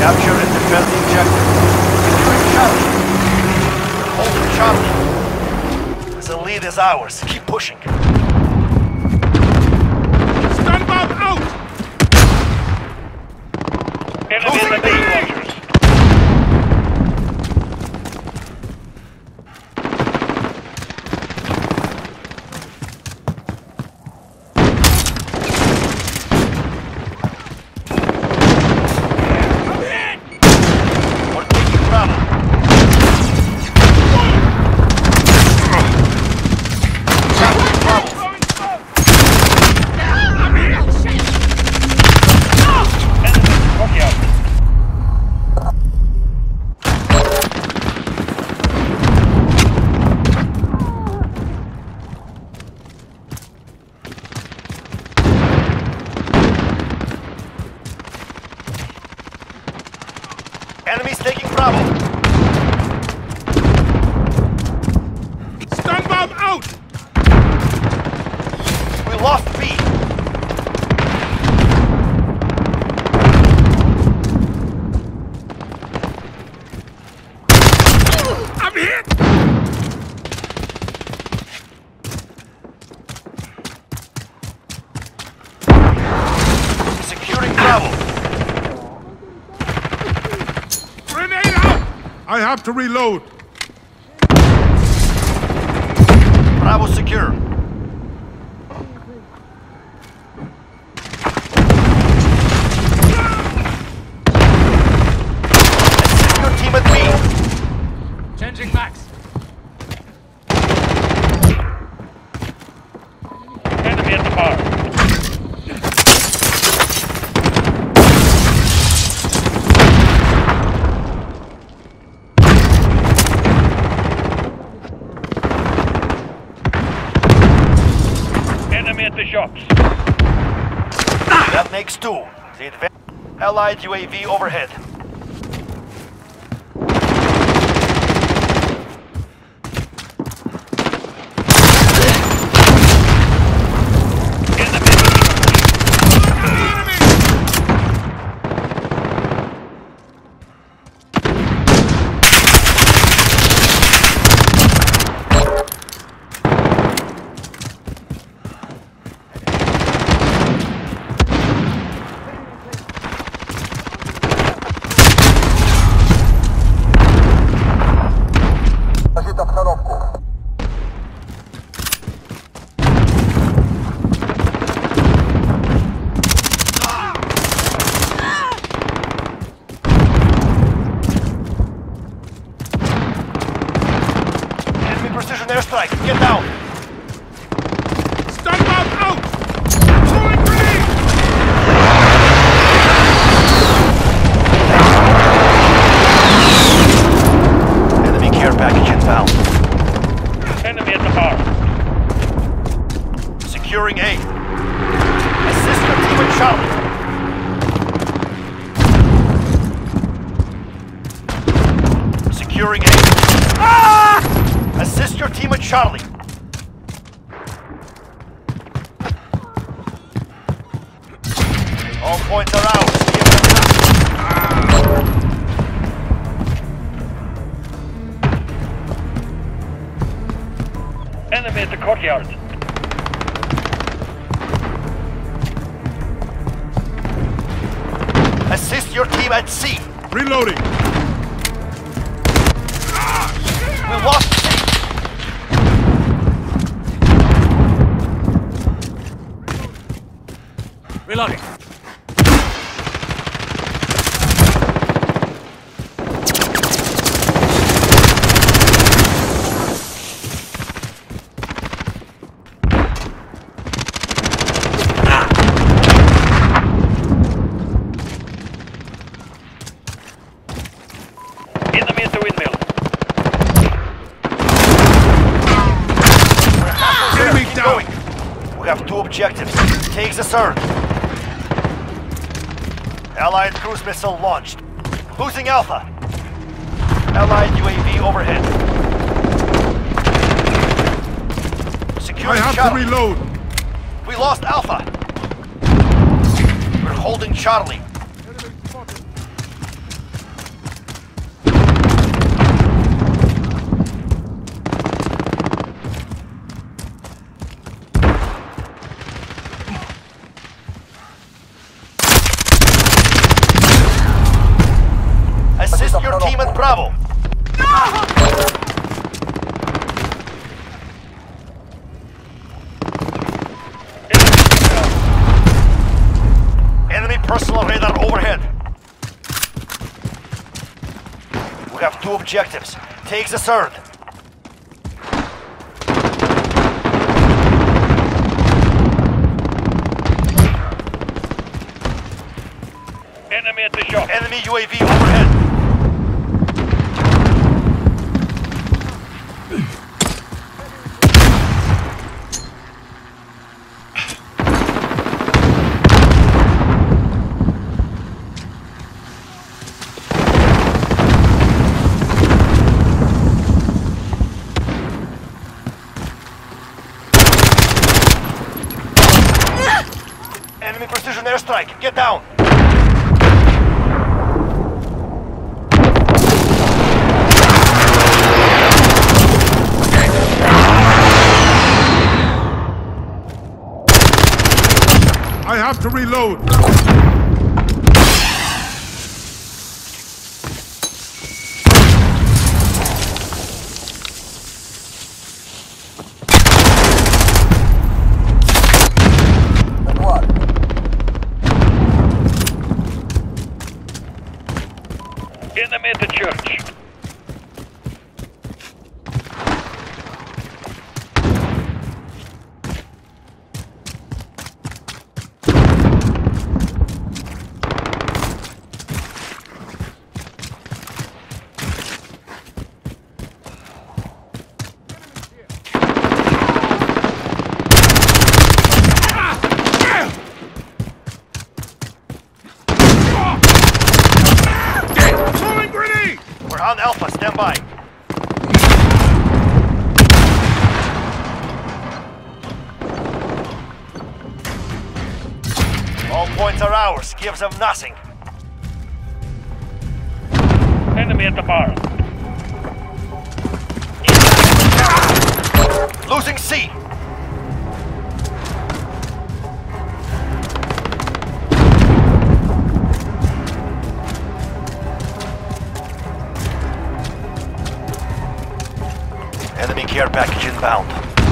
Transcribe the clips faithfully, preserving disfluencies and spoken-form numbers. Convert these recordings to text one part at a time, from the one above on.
Capture and defend the objective. Hold Charlie. The lead is ours. Keep pushing. Stun bomb out! Enemy in the base, Rogers. Enemies taking Bravo. Stun bomb out! We lost B. I'm hit! Securing Bravo. I have to reload. Bravo secure. Assist your team at B. Changing max. Enemy at the bar. Enemy at the shops. That makes two. The advanced Allied U A V overhead. Precision airstrike. Get down. Stun bomb out! Throwing grenade! Enemy care package inbound. Enemy at the bar. Securing A. Assist your team at Charlie. Securing A. Ah! Assist your team at Charlie. All points are ours. Enemy at the courtyard. Assist your team at C. Reloading. We lost C. Reloading. Enemy at the windmill. Enemy Keep down. going. We have two objectives. Take the third. Allied cruise missile launched. Losing Alpha. Allied U A V overhead. Securing I have Charlie. to reload. We lost Alpha. We're holding Charlie. Bravo. Enemy personal radar overhead. We have two objectives. Take the third. Enemy at the shop. Enemy U A V overhead. Enemy precision airstrike. Get down. I have to reload. Enemy at the church. We're on Alpha, stand by. All points are ours, give them nothing. Enemy at the bar. Losing C. Enemy care package inbound.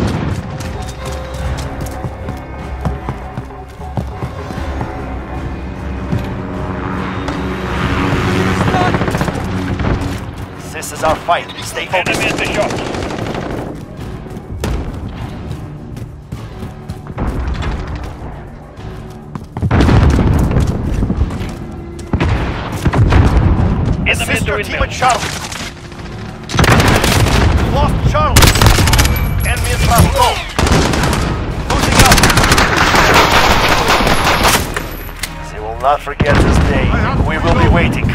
This is our fight. Stay focused. Enemy at the shop. Enemy at the Assist your team windmill. at Charlie. Lost Charlie. Enemy at Bravo. Go. Losing Alpha. They will not forget this day. We will be waiting.